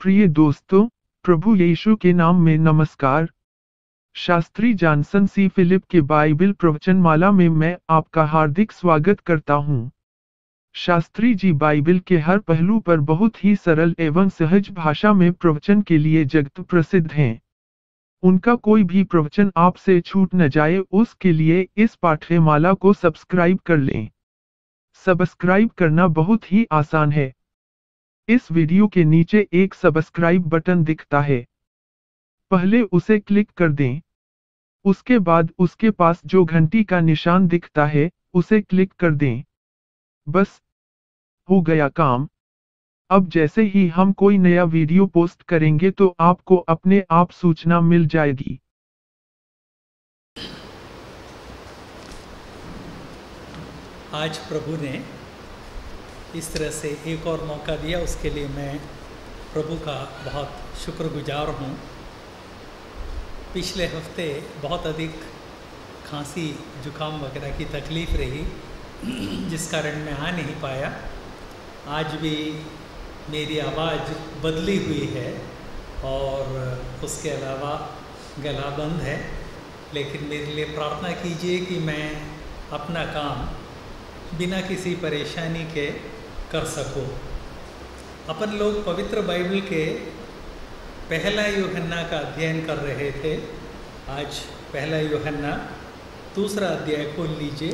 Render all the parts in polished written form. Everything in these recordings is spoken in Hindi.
प्रिय दोस्तों, प्रभु यीशु के नाम में नमस्कार। शास्त्री जॉनसन सी फिलिप के बाइबल प्रवचनमाला में मैं आपका हार्दिक स्वागत करता हूं। शास्त्री जी बाइबल के हर पहलू पर बहुत ही सरल एवं सहज भाषा में प्रवचन के लिए जगत प्रसिद्ध हैं। उनका कोई भी प्रवचन आपसे छूट न जाए, उसके लिए इस पाठ्यमाला को सब्सक्राइब कर लें। सब्सक्राइब करना बहुत ही आसान है। इस वीडियो के नीचे एक सब्सक्राइब बटन दिखता है, पहले उसे क्लिक कर दें। उसके बाद उसके पास जो घंटी का निशान दिखता है, उसे क्लिक कर दें। बस हो गया काम। अब जैसे ही हम कोई नया वीडियो पोस्ट करेंगे तो आपको अपने आप सूचना मिल जाएगी। आज प्रभु ने इस तरह से एक और मौका दिया, उसके लिए मैं प्रभु का बहुत शुक्रगुजार हूँ। पिछले हफ्ते बहुत अधिक खांसी जुकाम वगैरह की तकलीफ़ रही, जिस कारण मैं आ नहीं पाया। आज भी मेरी आवाज़ बदली हुई है और उसके अलावा गला बंद है, लेकिन मेरे लिए प्रार्थना कीजिए कि मैं अपना काम बिना किसी परेशानी के कर सकूं। अपन लोग पवित्र बाइबल के पहला यूहन्ना का अध्ययन कर रहे थे। आज पहला यूहन्ना दूसरा अध्याय खोल लीजिए।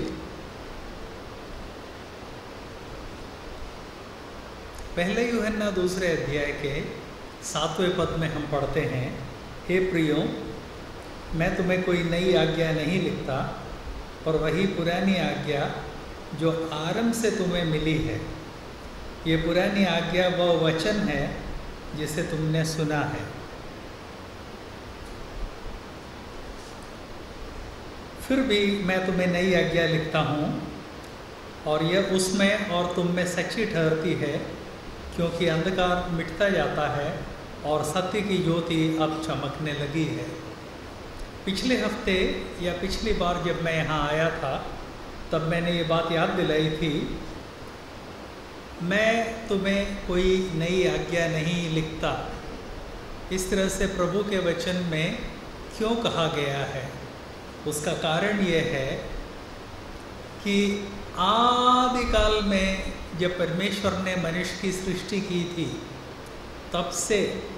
पहले यूहन्ना दूसरे अध्याय के 7वें पद में हम पढ़ते हैं, हे प्रियो, मैं तुम्हें कोई नई आज्ञा नहीं लिखता, पर वही पुरानी आज्ञा जो आरंभ से तुम्हें मिली है। ये पुरानी आज्ञा वह वचन है जिसे तुमने सुना है। फिर भी मैं तुम्हें नई आज्ञा लिखता हूँ, और यह उसमें और तुम में सच्ची ठहरती है, क्योंकि अंधकार मिटता जाता है और सत्य की ज्योति अब चमकने लगी है। पिछले हफ्ते या पिछली बार जब मैं यहाँ आया था, तब मैंने ये बात याद दिलाई थी, मैं तुम्हें कोई नई आज्ञा नहीं लिखता। इस तरह से प्रभु के वचन में क्यों कहा गया है? उसका कारण ये है कि आदिकाल में जब परमेश्वर ने मनुष्य की सृष्टि की थी, तब से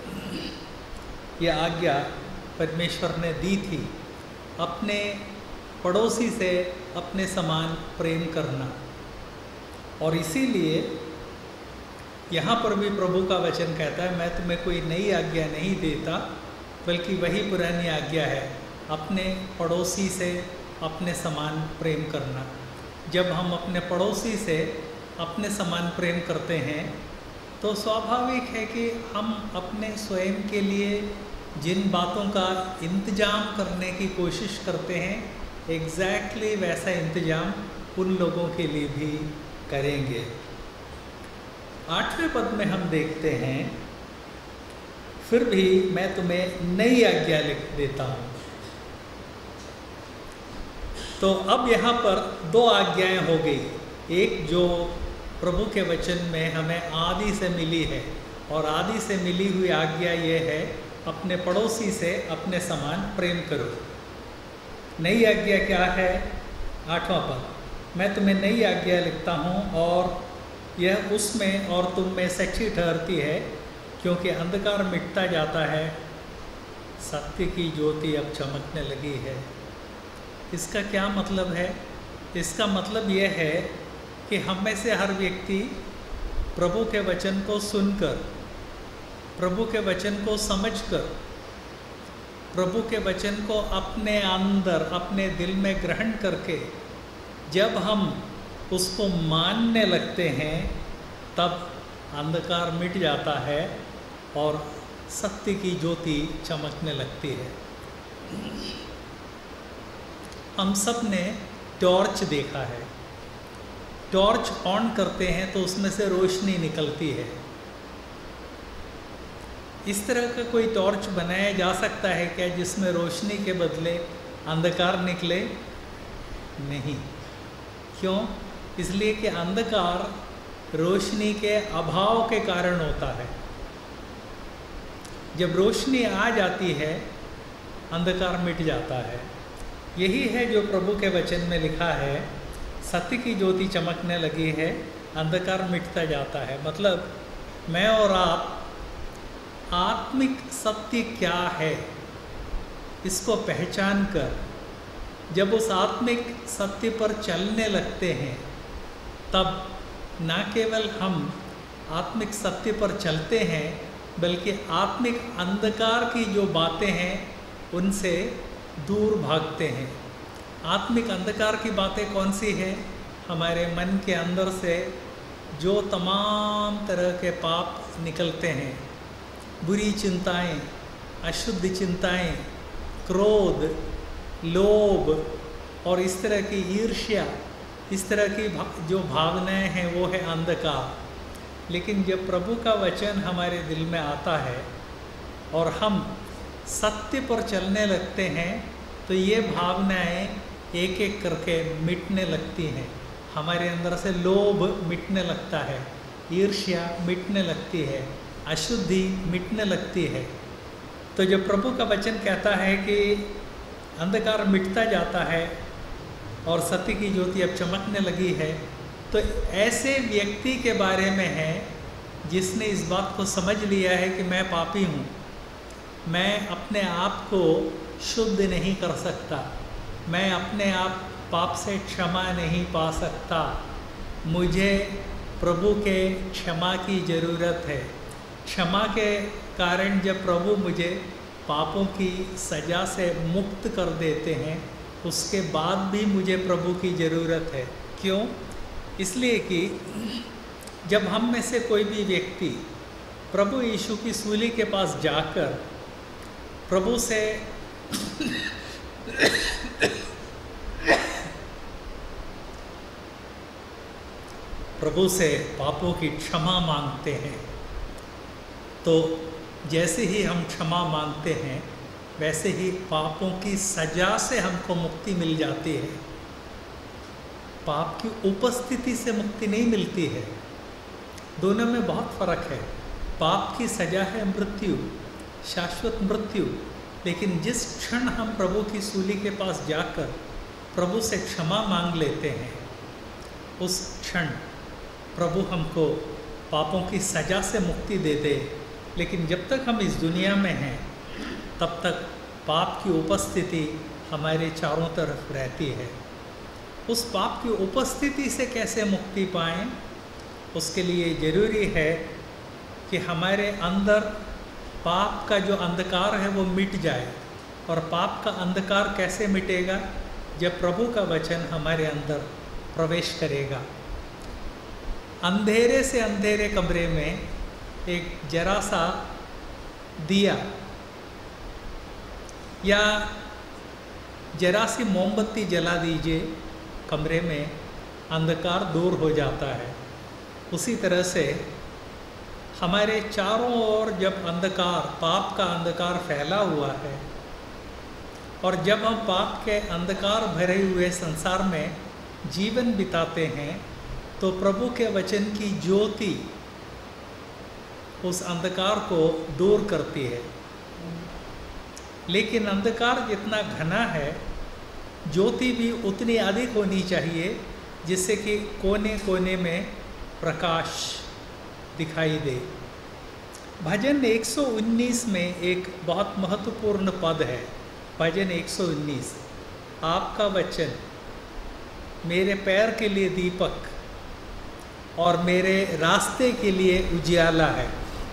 यह आज्ञा परमेश्वर ने दी थी, अपने पड़ोसी से अपने समान प्रेम करना। और इसीलिए यहाँ पर भी प्रभु का वचन कहता है, मैं तुम्हें कोई नई आज्ञा नहीं देता, बल्कि वही पुरानी आज्ञा है, अपने पड़ोसी से अपने समान प्रेम करना। जब हम अपने पड़ोसी से अपने समान प्रेम करते हैं, तो स्वाभाविक है कि हम अपने स्वयं के लिए जिन बातों का इंतजाम करने की कोशिश करते हैं, एग्जैक्टली वैसा इंतजाम उन लोगों के लिए भी करेंगे। 8वें पद में हम देखते हैं, फिर भी मैं तुम्हें नई आज्ञा लिख देता हूँ। तो अब यहाँ पर दो आज्ञाएं हो गई। एक जो प्रभु के वचन में हमें आदि से मिली है, और आदि से मिली हुई आज्ञा ये है, अपने पड़ोसी से अपने समान प्रेम करो। नई आज्ञा क्या है? 8वां पद, मैं तुम्हें नई आज्ञा लिखता हूँ, और यह उसमें और तुम में सच्ची ठहरती है, क्योंकि अंधकार मिटता जाता है, सत्य की ज्योति अब चमकने लगी है। इसका क्या मतलब है? इसका मतलब यह है कि हम में से हर व्यक्ति प्रभु के वचन को सुनकर, प्रभु के वचन को समझकर, प्रभु के वचन को अपने अंदर, अपने दिल में ग्रहण करके जब हम उसको मानने लगते हैं, तब अंधकार मिट जाता है और सत्य की ज्योति चमकने लगती है। हम सब ने टॉर्च देखा है। टॉर्च ऑन करते हैं तो उसमें से रोशनी निकलती है। इस तरह का कोई टॉर्च बनाया जा सकता है क्या जिसमें रोशनी के बदले अंधकार निकले? नहीं। क्यों? इसलिए कि अंधकार रोशनी के अभाव के कारण होता है। जब रोशनी आ जाती है अंधकार मिट जाता है। यही है जो प्रभु के वचन में लिखा है, सत्य की ज्योति चमकने लगी है, अंधकार मिटता जाता है। मतलब मैं और आप आत्मिक सत्य क्या है इसको पहचान कर जब उस आत्मिक सत्य पर चलने लगते हैं, तब न केवल हम आत्मिक सत्य पर चलते हैं बल्कि आत्मिक अंधकार की जो बातें हैं उनसे दूर भागते हैं। आत्मिक अंधकार की बातें कौन सी है? हमारे मन के अंदर से जो तमाम तरह के पाप निकलते हैं, बुरी चिंताएं, अशुद्ध चिंताएं, क्रोध, लोभ और इस तरह की ईर्ष्या, इस तरह की जो भावनाएं हैं वो है अंधकार। लेकिन जब प्रभु का वचन हमारे दिल में आता है और हम सत्य पर चलने लगते हैं तो ये भावनाएं एक एक करके मिटने लगती हैं। हमारे अंदर से लोभ मिटने लगता है, ईर्ष्या मिटने लगती है, अशुद्धि मिटने लगती है। तो जब प्रभु का वचन कहता है कि अंधकार मिटता जाता है और सत्य की ज्योति अब चमकने लगी है, तो ऐसे व्यक्ति के बारे में है जिसने इस बात को समझ लिया है कि मैं पापी हूँ, मैं अपने आप को शुद्ध नहीं कर सकता, मैं अपने आप पाप से क्षमा नहीं पा सकता, मुझे प्रभु के क्षमा की ज़रूरत है। क्षमा के कारण जब प्रभु मुझे पापों की सज़ा से मुक्त कर देते हैं, उसके बाद भी मुझे प्रभु की ज़रूरत है। क्यों? इसलिए कि जब हम में से कोई भी व्यक्ति प्रभु यीशु की सूली के पास जाकर प्रभु से पापों की क्षमा मांगते हैं, तो जैसे ही हम क्षमा मांगते हैं वैसे ही पापों की सजा से हमको मुक्ति मिल जाती है। पाप की उपस्थिति से मुक्ति नहीं मिलती है, दोनों में बहुत फर्क है। पाप की सजा है मृत्यु, शाश्वत मृत्यु। लेकिन जिस क्षण हम प्रभु की सूली के पास जाकर प्रभु से क्षमा मांग लेते हैं, उस क्षण प्रभु हमको पापों की सजा से मुक्ति दे दे। लेकिन जब तक हम इस दुनिया में हैं तब तक पाप की उपस्थिति हमारे चारों तरफ रहती है। उस पाप की उपस्थिति से कैसे मुक्ति पाएं? उसके लिए ज़रूरी है कि हमारे अंदर पाप का जो अंधकार है वो मिट जाए। और पाप का अंधकार कैसे मिटेगा? जब प्रभु का वचन हमारे अंदर प्रवेश करेगा। अंधेरे से अंधेरे कमरे में एक जरा सा दिया या जरा सी मोमबत्ती जला दीजिए, कमरे में अंधकार दूर हो जाता है। उसी तरह से हमारे चारों ओर जब अंधकार, पाप का अंधकार फैला हुआ है और जब हम पाप के अंधकार भरे हुए संसार में जीवन बिताते हैं, तो प्रभु के वचन की ज्योति उस अंधकार को दूर करती है। लेकिन अंधकार जितना घना है, ज्योति भी उतनी अधिक होनी चाहिए जिससे कि कोने कोने में प्रकाश दिखाई दे। भजन 119 में एक बहुत महत्वपूर्ण पद है। भजन 119, आपका वचन मेरे पैर के लिए दीपक और मेरे रास्ते के लिए उजियाला है।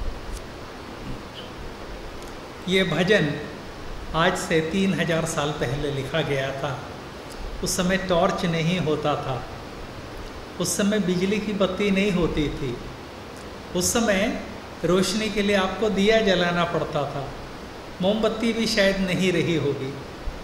ये भजन आज से 3000 साल पहले लिखा गया था। उस समय टॉर्च नहीं होता था, उस समय बिजली की बत्ती नहीं होती थी, उस समय रोशनी के लिए आपको दिया जलाना पड़ता था, मोमबत्ती भी शायद नहीं रही होगी।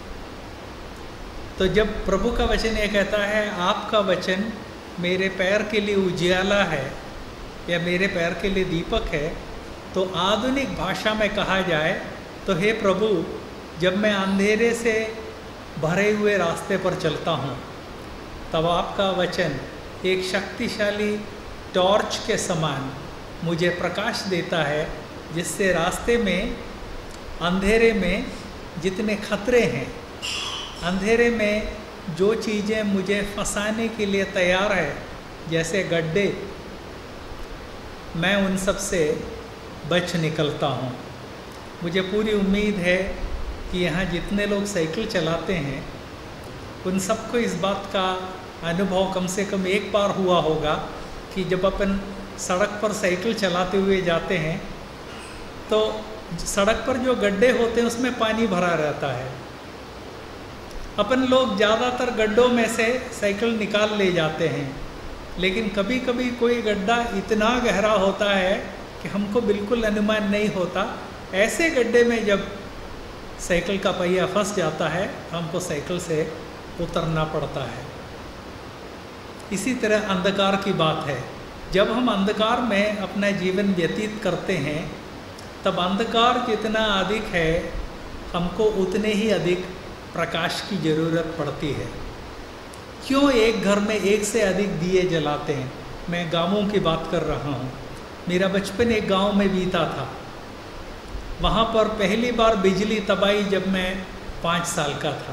तो जब प्रभु का वचन ये कहता है आपका वचन मेरे पैर के लिए उजियाला है या मेरे पैर के लिए दीपक है, तो आधुनिक भाषा में कहा जाए तो हे प्रभु, जब मैं अंधेरे से भरे हुए रास्ते पर चलता हूँ, तब आपका वचन एक शक्तिशाली टॉर्च के समान मुझे प्रकाश देता है जिससे रास्ते में अंधेरे में जितने खतरे हैं, अंधेरे में जो चीज़ें मुझे फंसाने के लिए तैयार है, जैसे गड्ढे, मैं उन सब से बच निकलता हूँ। मुझे पूरी उम्मीद है कि यहाँ जितने लोग साइकिल चलाते हैं उन सबको इस बात का अनुभव कम से कम एक बार हुआ होगा कि जब अपन सड़क पर साइकिल चलाते हुए जाते हैं तो सड़क पर जो गड्ढे होते हैं उसमें पानी भरा रहता है। अपन लोग ज़्यादातर गड्ढों में से साइकिल निकाल ले जाते हैं, लेकिन कभी कभी कोई गड्ढा इतना गहरा होता है कि हमको बिल्कुल अनुमान नहीं होता। ऐसे गड्ढे में जब साइकिल का पहिया फंस जाता है हमको साइकिल से उतरना पड़ता है। इसी तरह अंधकार की बात है। जब हम अंधकार में अपना जीवन व्यतीत करते हैं तब अंधकार जितना अधिक है हमको उतने ही अधिक प्रकाश की ज़रूरत पड़ती है। क्यों एक घर में एक से अधिक दिए जलाते हैं? मैं गाँवों की बात कर रहा हूँ। मेरा बचपन एक गांव में बीता था। वहाँ पर पहली बार बिजली तब आई जब मैं 5 साल का था।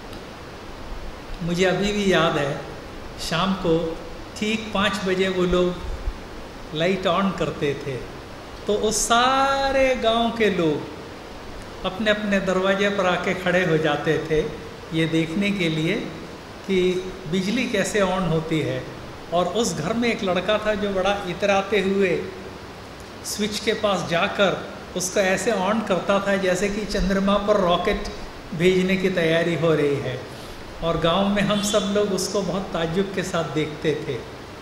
मुझे अभी भी याद है, शाम को ठीक 5 बजे वो लोग लाइट ऑन करते थे तो उस सारे गांव के लोग अपने अपने दरवाजे पर आके खड़े हो जाते थे ये देखने के लिए कि बिजली कैसे ऑन होती है। और उस घर में एक लड़का था जो बड़ा इतराते हुए स्विच के पास जाकर उसको ऐसे ऑन करता था जैसे कि चंद्रमा पर रॉकेट भेजने की तैयारी हो रही है। और गांव में हम सब लोग उसको बहुत ताज्जुब के साथ देखते थे।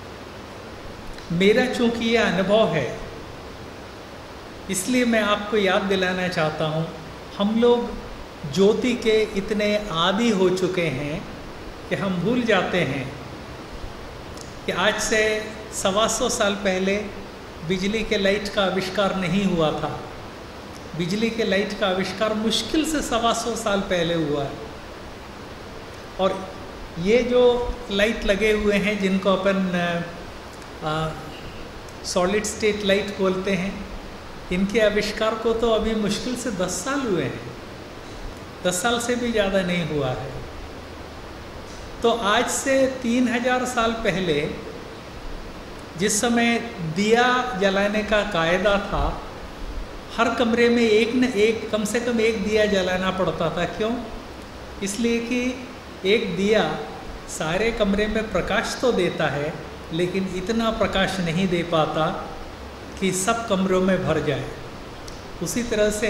मेरा चूँकि ये अनुभव है इसलिए मैं आपको याद दिलाना चाहता हूँ, हम लोग ज्योति के इतने आदी हो चुके हैं कि हम भूल जाते हैं कि आज से 125 साल पहले बिजली के लाइट का आविष्कार नहीं हुआ था। बिजली के लाइट का आविष्कार मुश्किल से 125 साल पहले हुआ है। और ये जो लाइट लगे हुए हैं जिनको अपन सॉलिड स्टेट लाइट बोलते हैं, इनके आविष्कार को तो अभी मुश्किल से 10 साल हुए हैं। 10 साल से भी ज़्यादा नहीं हुआ है। तो आज से 3000 साल पहले जिस समय दिया जलाने का कायदा था, हर कमरे में एक न एक, कम से कम एक दिया जलाना पड़ता था। क्यों? इसलिए कि एक दिया सारे कमरे में प्रकाश तो देता है लेकिन इतना प्रकाश नहीं दे पाता कि सब कमरों में भर जाए। उसी तरह से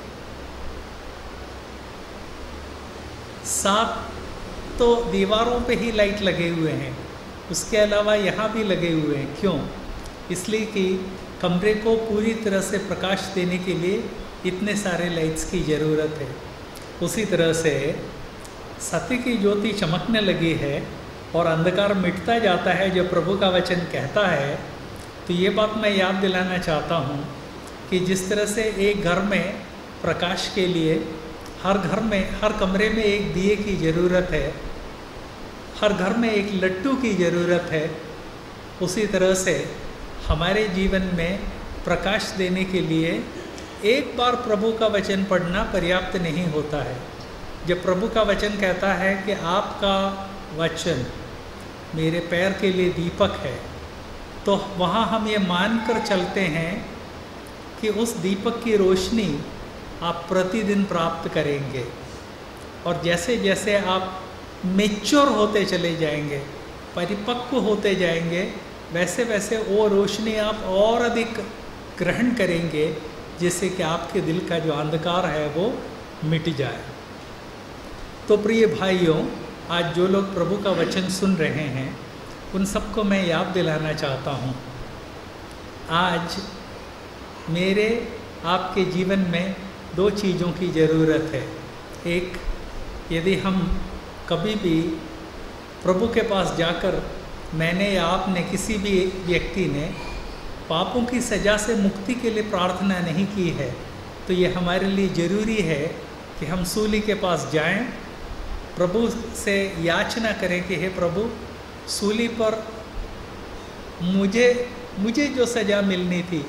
7 तो दीवारों पे ही लाइट लगे हुए हैं, उसके अलावा यहाँ भी लगे हुए हैं। क्यों? इसलिए कि कमरे को पूरी तरह से प्रकाश देने के लिए इतने सारे लाइट्स की ज़रूरत है। उसी तरह से सत्य की ज्योति चमकने लगी है और अंधकार मिटता जाता है जो प्रभु का वचन कहता है। तो ये बात मैं याद दिलाना चाहता हूँ कि जिस तरह से एक घर में प्रकाश के लिए हर घर में, हर कमरे में एक दिए की ज़रूरत है, हर घर में एक लट्टू की ज़रूरत है, उसी तरह से हमारे जीवन में प्रकाश देने के लिए एक बार प्रभु का वचन पढ़ना पर्याप्त नहीं होता है। जब प्रभु का वचन कहता है कि आपका वचन मेरे पैर के लिए दीपक है, तो वहाँ हम ये मान कर चलते हैं कि उस दीपक की रोशनी आप प्रतिदिन प्राप्त करेंगे। और जैसे जैसे आप मैच्योर होते चले जाएंगे, परिपक्व होते जाएंगे, वैसे वैसे वो रोशनी आप और अधिक ग्रहण करेंगे, जिससे कि आपके दिल का जो अंधकार है वो मिट जाए। तो प्रिय भाइयों, आज जो लोग प्रभु का वचन सुन रहे हैं उन सबको मैं याद दिलाना चाहता हूँ, आज मेरे आपके जीवन में 2 चीज़ों की ज़रूरत है। एक, यदि हम कभी भी प्रभु के पास जाकर मैंने या आपने, किसी भी व्यक्ति ने पापों की सज़ा से मुक्ति के लिए प्रार्थना नहीं की है, तो ये हमारे लिए ज़रूरी है कि हम सूली के पास जाएं, प्रभु से याचना करें कि हे प्रभु, सूली पर मुझे जो सज़ा मिलनी थी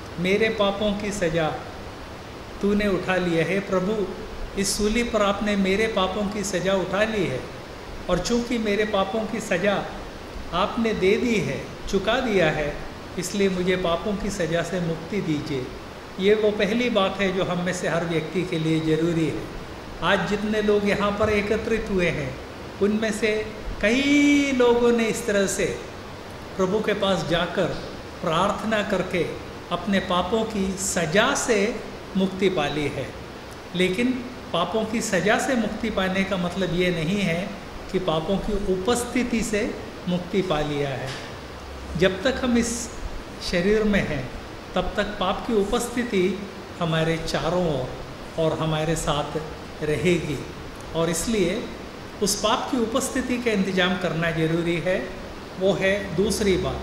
मेरे पापों की सज़ा तूने उठा लिया है प्रभु, इस सूली पर आपने मेरे पापों की सज़ा उठा ली है, और चूँकि मेरे पापों की सज़ा आपने दे दी है, चुका दिया है, इसलिए मुझे पापों की सज़ा से मुक्ति दीजिए। ये वो पहली बात है जो हम में से हर व्यक्ति के लिए ज़रूरी है। आज जितने लोग यहाँ पर एकत्रित हुए हैं, उनमें से कई लोगों ने इस तरह से प्रभु के पास जाकर प्रार्थना करके अपने पापों की सज़ा से मुक्ति पा ली है। लेकिन पापों की सज़ा से मुक्ति पाने का मतलब ये नहीं है कि पापों की उपस्थिति से मुक्ति पा लिया है। जब तक हम इस शरीर में हैं, तब तक पाप की उपस्थिति हमारे चारों ओर और हमारे साथ रहेगी, और इसलिए उस पाप की उपस्थिति का इंतजाम करना जरूरी है। वो है दूसरी बात।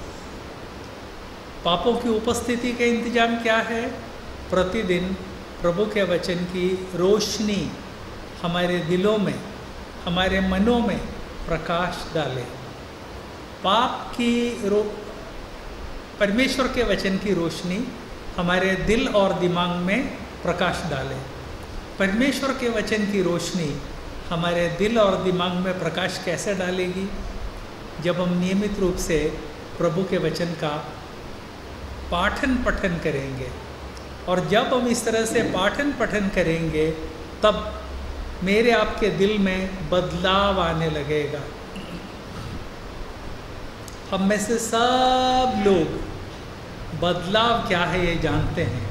पापों की उपस्थिति का इंतजाम क्या है? प्रतिदिन प्रभु के वचन की रोशनी हमारे दिलों में, हमारे मनों में प्रकाश डाले। पाप की परमेश्वर के वचन की रोशनी हमारे दिल और दिमाग में प्रकाश डाले। परमेश्वर के वचन की रोशनी हमारे दिल और दिमाग में प्रकाश कैसे डालेगी? जब हम नियमित रूप से प्रभु के वचन का पाठन पठन करेंगे, और जब हम इस तरह से पाठन पठन करेंगे, तब मेरे आपके दिल में बदलाव आने लगेगा। हम में से सब लोग बदलाव क्या है ये जानते हैं।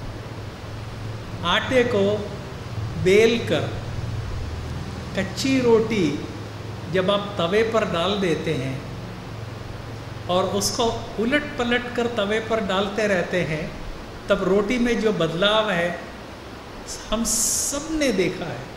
आटे को बेल कर कच्ची रोटी जब आप तवे पर डाल देते हैं और उसको उलट पलट कर तवे पर डालते रहते हैं, तब रोटी में जो बदलाव है हम सब ने देखा है।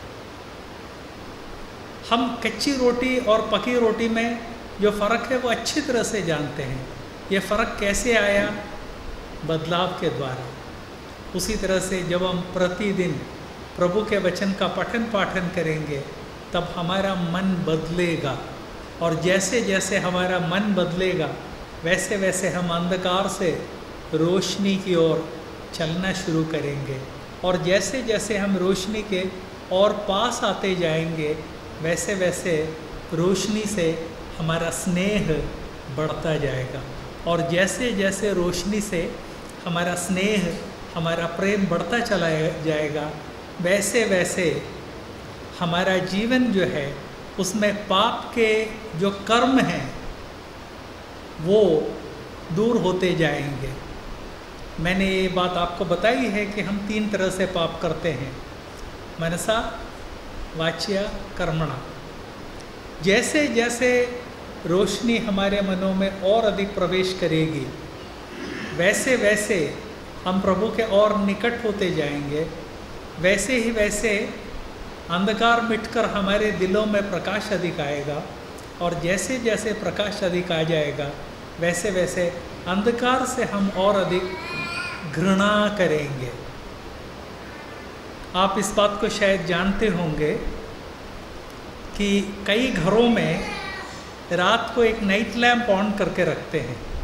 हम कच्ची रोटी और पकी रोटी में जो फ़र्क है वो अच्छी तरह से जानते हैं। ये फ़र्क कैसे आया? बदलाव के द्वारा। उसी तरह से जब हम प्रतिदिन प्रभु के वचन का पठन पाठन करेंगे, तब हमारा मन बदलेगा, और जैसे जैसे हमारा मन बदलेगा, वैसे वैसे हम अंधकार से रोशनी की ओर चलना शुरू करेंगे, और जैसे जैसे हम रोशनी के और पास आते जाएंगे, वैसे वैसे रोशनी से हमारा स्नेह बढ़ता जाएगा, और जैसे जैसे रोशनी से हमारा स्नेह, हमारा प्रेम बढ़ता चला जाएगा, वैसे वैसे हमारा जीवन जो है उसमें पाप के जो कर्म हैं वो दूर होते जाएंगे। मैंने ये बात आपको बताई है कि हम 3 तरह से पाप करते हैं, मनसा, वाच्या, कर्मणा। जैसे जैसे रोशनी हमारे मनों में और अधिक प्रवेश करेगी, वैसे वैसे हम प्रभु के और निकट होते जाएंगे, वैसे ही वैसे अंधकार मिटकर हमारे दिलों में प्रकाश अधिक आएगा, और जैसे जैसे प्रकाश अधिक आ जाएगा, वैसे वैसे अंधकार से हम और अधिक घृणा करेंगे। आप इस बात को शायद जानते होंगे कि कई घरों में रात को एक नाइट लैम्प ऑन करके रखते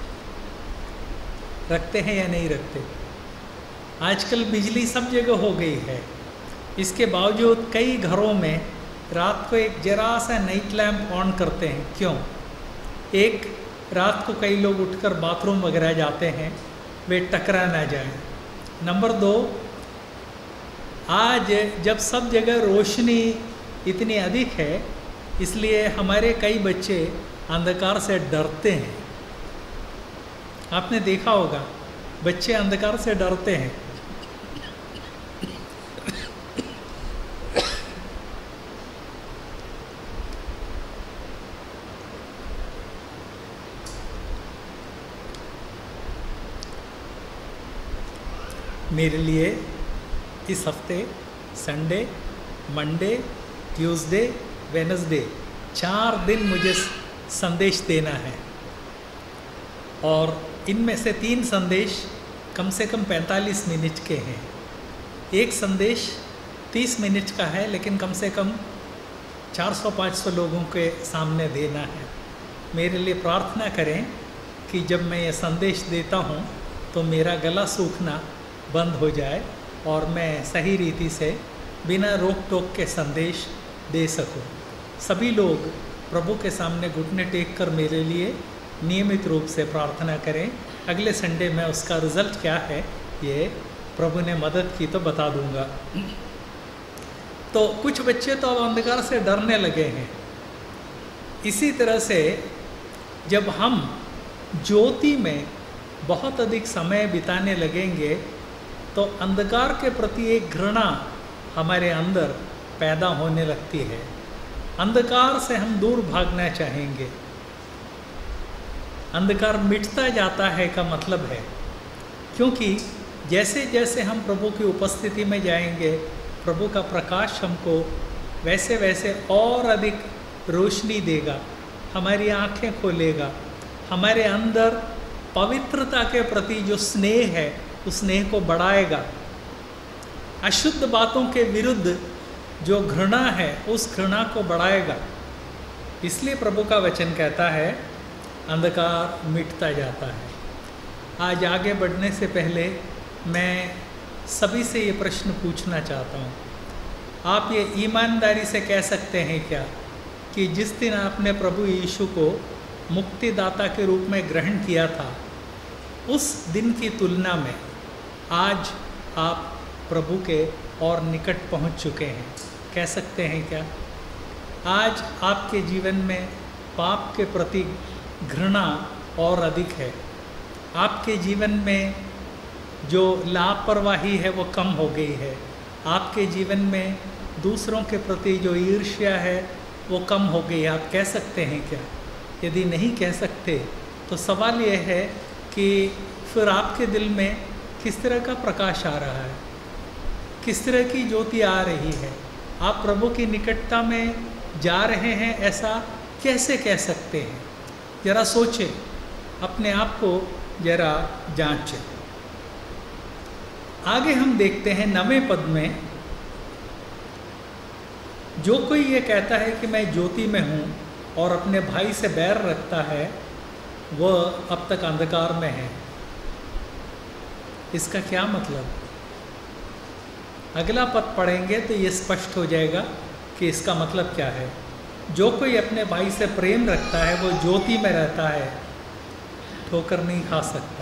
हैं या नहीं रखते? आजकल बिजली सब जगह हो गई है, इसके बावजूद कई घरों में रात को एक जरा सा नाइट लैम्प ऑन करते हैं। क्यों? एक, रात को कई लोग उठकर बाथरूम वगैरह जाते हैं, वे टकरा ना जाएं। नंबर 2, आज जब सब जगह रोशनी इतनी अधिक है, इसलिए हमारे कई बच्चे अंधकार से डरते हैं। आपने देखा होगा, बच्चे अंधकार से डरते हैं। मेरे लिए इस हफ्ते संडे, मंडे, ट्यूसडे, वेडनेसडे 4 दिन मुझे संदेश देना है, और इनमें से 3 संदेश कम से कम 45 मिनट के हैं। एक संदेश 30 मिनट का है, लेकिन कम से कम 400-500 लोगों के सामने देना है। मेरे लिए प्रार्थना करें कि जब मैं ये संदेश देता हूँ तो मेरा गला सूखना बंद हो जाए और मैं सही रीति से बिना रोक टोक के संदेश दे सकूं। सभी लोग प्रभु के सामने घुटने टेक कर मेरे लिए नियमित रूप से प्रार्थना करें। अगले संडे में उसका रिज़ल्ट क्या है ये प्रभु ने मदद की तो बता दूंगा। तो कुछ बच्चे तो अब अंधकार से डरने लगे हैं। इसी तरह से जब हम ज्योति में बहुत अधिक समय बिताने लगेंगे तो अंधकार के प्रति एक घृणा हमारे अंदर पैदा होने लगती है। अंधकार से हम दूर भागना चाहेंगे। अंधकार मिटता जाता है का मतलब है, क्योंकि जैसे जैसे हम प्रभु की उपस्थिति में जाएंगे प्रभु का प्रकाश हमको वैसे वैसे और अधिक रोशनी देगा, हमारी आँखें खोलेगा, हमारे अंदर पवित्रता के प्रति जो स्नेह है उस स्नेह को बढ़ाएगा। अशुद्ध बातों के विरुद्ध जो घृणा है उस घृणा को बढ़ाएगा। इसलिए प्रभु का वचन कहता है अंधकार मिटता जाता है। आज आगे बढ़ने से पहले मैं सभी से ये प्रश्न पूछना चाहता हूँ। आप ये ईमानदारी से कह सकते हैं क्या कि जिस दिन आपने प्रभु यीशु को मुक्तिदाता के रूप में ग्रहण किया था उस दिन की तुलना में आज आप प्रभु के और निकट पहुंच चुके हैं? कह सकते हैं क्या? आज आपके जीवन में पाप के प्रति घृणा और अधिक है। आपके जीवन में जो लापरवाही है वो कम हो गई है। आपके जीवन में दूसरों के प्रति जो ईर्ष्या है वो कम हो गई है। आप कह सकते हैं क्या? यदि नहीं कह सकते तो सवाल ये है कि फिर आपके दिल में किस तरह का प्रकाश आ रहा है, किस तरह की ज्योति आ रही है? आप प्रभु की निकटता में जा रहे हैं ऐसा कैसे कह सकते हैं? जरा सोचें, अपने आप को जरा जांचें। आगे हम देखते हैं 9वें पद में, जो कोई ये कहता है कि मैं ज्योति में हूँ और अपने भाई से बैर रखता है वह अब तक अंधकार में है। इसका क्या मतलब? अगला पद पढ़ेंगे तो ये स्पष्ट हो जाएगा कि इसका मतलब क्या है। जो कोई अपने भाई से प्रेम रखता है वो ज्योति में रहता है, ठोकर नहीं खा सकता।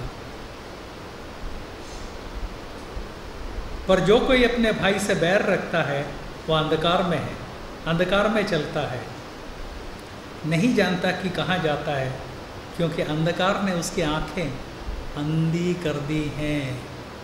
पर जो कोई अपने भाई से बैर रखता है वो अंधकार में है, अंधकार में चलता है, नहीं जानता कि कहाँ जाता है, क्योंकि अंधकार ने उसकी आंखें अंधी कर दी हैं।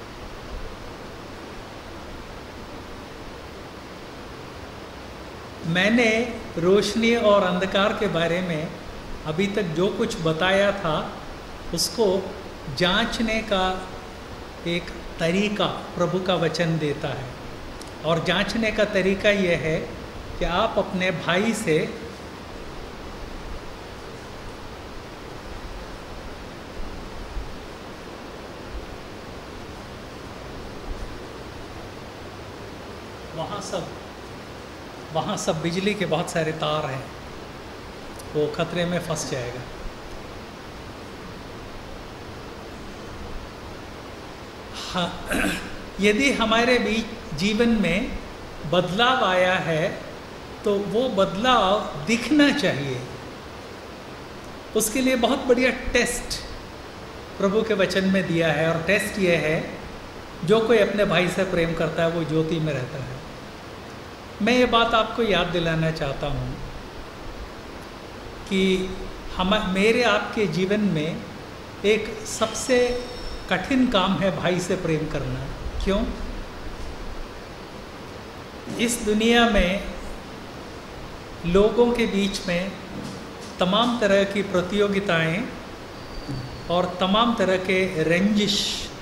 मैंने रोशनी और अंधकार के बारे में अभी तक जो कुछ बताया था उसको जांचने का एक तरीका प्रभु का वचन देता है। और जांचने का तरीका यह है कि आप अपने भाई से वहाँ सब बिजली के बहुत सारे तार हैं, वो खतरे में फंस जाएगा। हाँ, यदि हमारे बीच जीवन में बदलाव आया है तो वो बदलाव दिखना चाहिए। उसके लिए बहुत बढ़िया टेस्ट प्रभु के वचन में दिया है, और टेस्ट ये है, जो कोई अपने भाई से प्रेम करता है वो ज्योति में रहता है। मैं ये बात आपको याद दिलाना चाहता हूँ कि मेरे आपके जीवन में एक सबसे कठिन काम है भाई से प्रेम करना। क्यों? इस दुनिया में लोगों के बीच में तमाम तरह की प्रतियोगिताएं और तमाम तरह के रंजिश,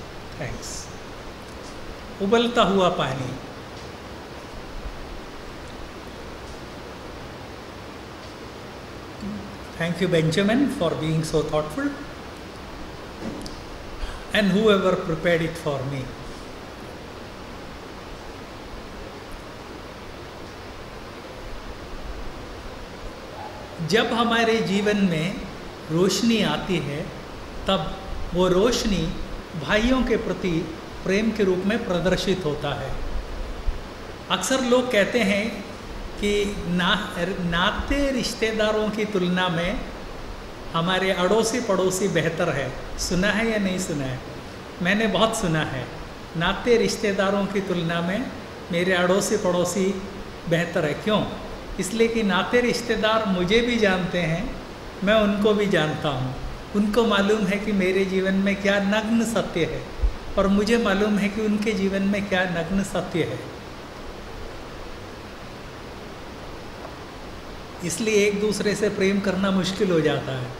उबलता हुआ पानी। Thank you, Benjamin, for being so thoughtful, and whoever prepared it for me. जब हमारे जीवन में रोशनी आती है तब वो रोशनी भाइयों के प्रति प्रेम के रूप में प्रदर्शित होता है। अक्सर लोग कहते हैं कि नाते रिश्तेदारों की तुलना में हमारे अड़ोसी पड़ोसी बेहतर है। सुना है या नहीं सुना है? मैंने बहुत सुना है, नाते रिश्तेदारों की तुलना में मेरे अड़ोसी पड़ोसी बेहतर है। क्यों? इसलिए कि नाते रिश्तेदार मुझे भी जानते हैं, मैं उनको भी जानता हूँ। उनको मालूम है कि मेरे जीवन में क्या नग्न सत्य है और मुझे मालूम है कि उनके जीवन में क्या नग्न सत्य है। इसलिए एक दूसरे से प्रेम करना मुश्किल हो जाता है।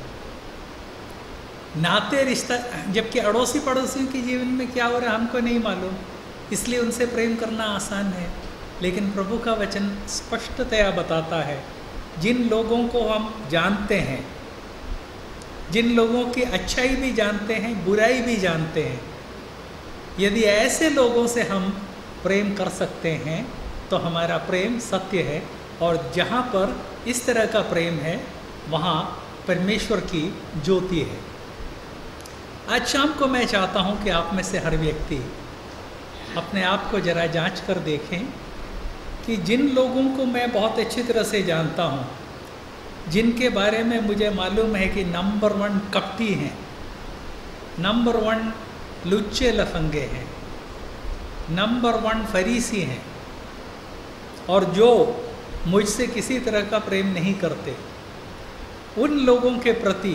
नाते रिश्ता, जबकि अड़ोसी पड़ोसियों के जीवन में क्या हो रहा है हमको नहीं मालूम, इसलिए उनसे प्रेम करना आसान है। लेकिन प्रभु का वचन स्पष्टतया बताता है, जिन लोगों को हम जानते हैं, जिन लोगों की अच्छाई भी जानते हैं, बुराई भी जानते हैं, यदि ऐसे लोगों से हम प्रेम कर सकते हैं तो हमारा प्रेम सत्य है। और जहाँ पर इस तरह का प्रेम है वहाँ परमेश्वर की ज्योति है। आज शाम को मैं चाहता हूँ कि आप में से हर व्यक्ति अपने आप को जरा जांच कर देखें कि जिन लोगों को मैं बहुत अच्छी तरह से जानता हूँ, जिनके बारे में मुझे मालूम है कि नंबर 1 कपटी हैं, नंबर 1 लुच्चे लफंगे हैं, नंबर 1 फरीसी हैं, और जो मुझसे किसी तरह का प्रेम नहीं करते, उन लोगों के प्रति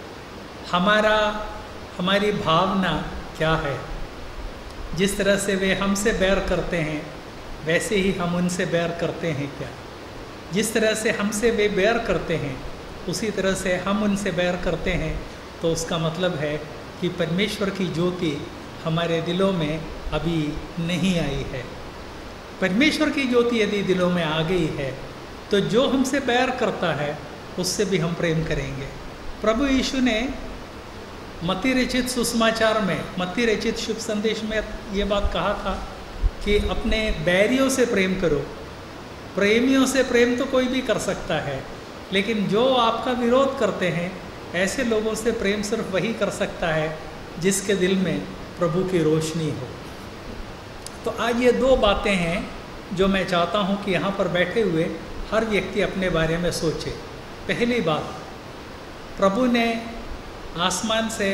हमारी भावना क्या है। जिस तरह से वे हमसे बैर करते हैं वैसे ही हम उनसे बैर करते हैं क्या? जिस तरह से हमसे वे बैर करते हैं उसी तरह से हम उनसे बैर करते हैं, तो उसका मतलब है कि परमेश्वर की ज्योति हमारे दिलों में अभी नहीं आई है। परमेश्वर की ज्योति यदि दिलों में आ गई है तो जो हमसे बैर करता है उससे भी हम प्रेम करेंगे। प्रभु यीशु ने मत्ती रचित सुसमाचार में, मत्ती रचित शुभ संदेश में ये बात कहा था कि अपने बैरियों से प्रेम करो। प्रेमियों से प्रेम तो कोई भी कर सकता है, लेकिन जो आपका विरोध करते हैं ऐसे लोगों से प्रेम सिर्फ वही कर सकता है जिसके दिल में प्रभु की रोशनी हो। तो आज ये 2 बातें हैं जो मैं चाहता हूँ कि यहाँ पर बैठे हुए हर व्यक्ति अपने बारे में सोचे। पहली बात, प्रभु ने आसमान से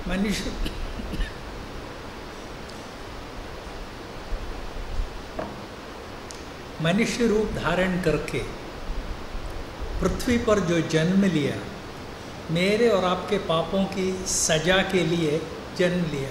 मनुष्य रूप धारण करके पृथ्वी पर जो जन्म लिया, मेरे और आपके पापों की सजा के लिए जन्म लिया,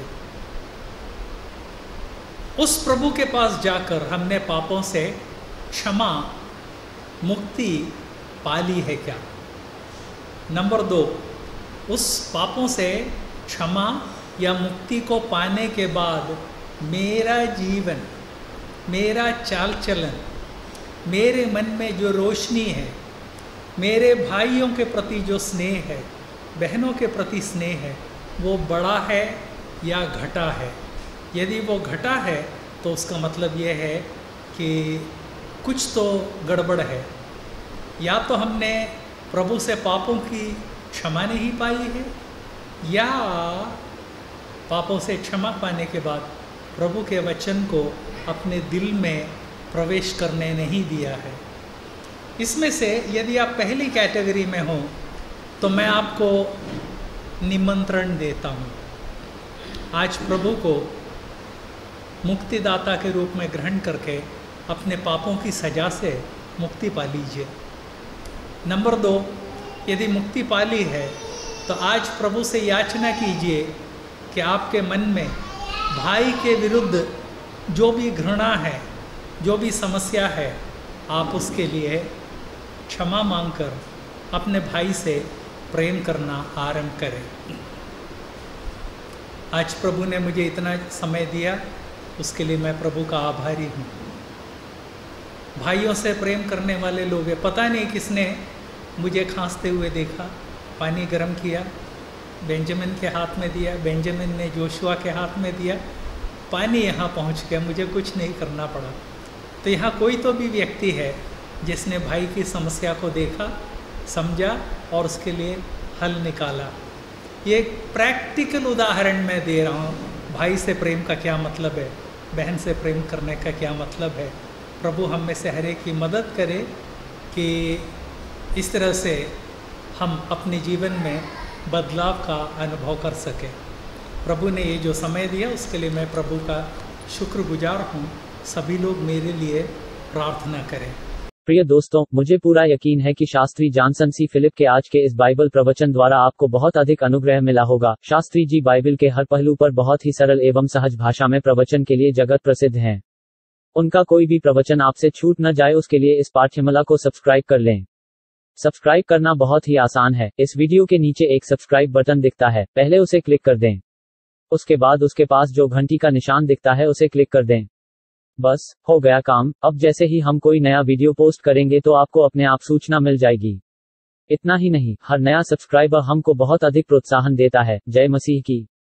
उस प्रभु के पास जाकर हमने पापों से क्षमा, मुक्ति पा ली है क्या? नंबर 2, उस पापों से क्षमा या मुक्ति को पाने के बाद मेरा जीवन, मेरा चाल चलन, मेरे मन में जो रोशनी है, मेरे भाइयों के प्रति जो स्नेह है, बहनों के प्रति स्नेह है, वो बढ़ा है या घटा है? यदि वो घटा है तो उसका मतलब ये है कि कुछ तो गड़बड़ है। या तो हमने प्रभु से पापों की क्षमा नहीं पाई है, या पापों से क्षमा पाने के बाद प्रभु के वचन को अपने दिल में प्रवेश करने नहीं दिया है। इसमें से यदि आप पहली कैटेगरी में हो तो मैं आपको निमंत्रण देता हूँ, आज प्रभु को मुक्तिदाता के रूप में ग्रहण करके अपने पापों की सजा से मुक्ति पा लीजिए। नंबर 2, यदि मुक्ति पा ली है तो आज प्रभु से याचना कीजिए कि आपके मन में भाई के विरुद्ध जो भी घृणा है, जो भी समस्या है, आप उसके लिए क्षमा मांगकर अपने भाई से प्रेम करना आरंभ करें। आज प्रभु ने मुझे इतना समय दिया, उसके लिए मैं प्रभु का आभारी हूँ। भाइयों से प्रेम करने वाले लोग हैं। पता नहीं किसने मुझे खांसते हुए देखा, पानी गर्म किया, बेंजामिन के हाथ में दिया, बेंजामिन ने जोशुआ के हाथ में दिया, पानी यहाँ पहुँच गया, मुझे कुछ नहीं करना पड़ा। तो यहाँ कोई तो भी व्यक्ति है जिसने भाई की समस्या को देखा, समझा और उसके लिए हल निकाला। ये एक प्रैक्टिकल उदाहरण मैं दे रहा हूँ। भाई से प्रेम का क्या मतलब है, बहन से प्रेम करने का क्या मतलब है। प्रभु हम में से हर एक की मदद करे कि इस तरह से हम अपने जीवन में बदलाव का अनुभव कर सकें। प्रभु ने ये जो समय दिया उसके लिए मैं प्रभु का शुक्रगुजार हूँ। सभी लोग मेरे लिए प्रार्थना करें। प्रिय दोस्तों, मुझे पूरा यकीन है कि शास्त्री जॉनसन सी फिलिप के आज के इस बाइबल प्रवचन द्वारा आपको बहुत अधिक अनुग्रह मिला होगा। शास्त्री जी बाइबल के हर पहलू पर बहुत ही सरल एवं सहज भाषा में प्रवचन के लिए जगत प्रसिद्ध हैं। उनका कोई भी प्रवचन आपसे छूट न जाए उसके लिए इस पाठ्यमाला को सब्सक्राइब कर लें। सब्सक्राइब करना बहुत ही आसान है। इस वीडियो के नीचे एक सब्सक्राइब बटन दिखता है, पहले उसे क्लिक कर दें। उसके बाद उसके पास जो घंटी का निशान दिखता है उसे क्लिक कर दें। बस हो गया काम। अब जैसे ही हम कोई नया वीडियो पोस्ट करेंगे तो आपको अपने आप सूचना मिल जाएगी। इतना ही नहीं, हर नया सब्सक्राइबर हमको बहुत अधिक प्रोत्साहन देता है। जय मसीह की।